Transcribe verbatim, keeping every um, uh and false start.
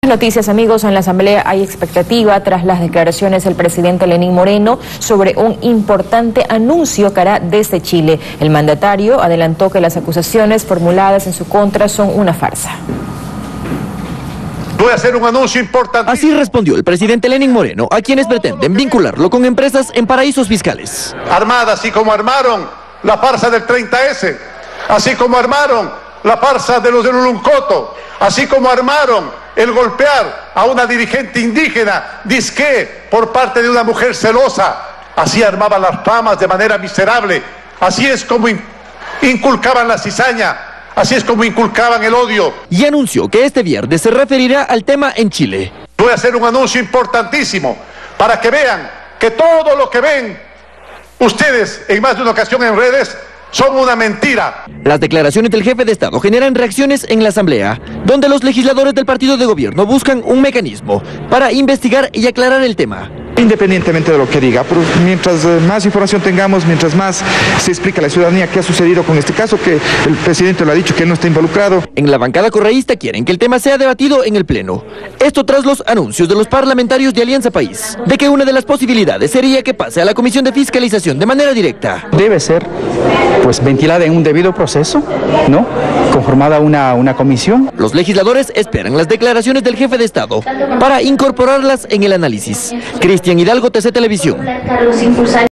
Noticias, amigos. En la Asamblea hay expectativa tras las declaraciones del presidente Lenín Moreno sobre un importante anuncio que hará desde Chile. El mandatario adelantó que las acusaciones formuladas en su contra son una farsa. Voy a hacer un anuncio importante. Así respondió el presidente Lenín Moreno a quienes pretenden vincularlo con empresas en paraísos fiscales. Armada, así como armaron la farsa del treinta ese, así como armaron la farsa de los del Uluncoto, así como armaron el golpear a una dirigente indígena, disque por parte de una mujer celosa. Así armaban las tramas de manera miserable. Así es como inculcaban la cizaña. Así es como inculcaban el odio. Y anunció que este viernes se referirá al tema en Chile. Voy a hacer un anuncio importantísimo para que vean que todo lo que ven ustedes en más de una ocasión en redes son una mentira. Las declaraciones del jefe de Estado generan reacciones en la Asamblea, donde los legisladores del partido de gobierno buscan un mecanismo para investigar y aclarar el tema. Independientemente de lo que diga, pero mientras más información tengamos, mientras más se explica a la ciudadanía qué ha sucedido con este caso, que el presidente lo ha dicho que no está involucrado. En la bancada correísta quieren que el tema sea debatido en el Pleno. Esto tras los anuncios de los parlamentarios de Alianza País, de que una de las posibilidades sería que pase a la Comisión de Fiscalización de manera directa. Debe ser pues ventilada en un debido proceso, ¿no? Conformada una, una comisión. Los legisladores esperan las declaraciones del jefe de Estado para incorporarlas en el análisis. Cristian Hidalgo, T C Televisión.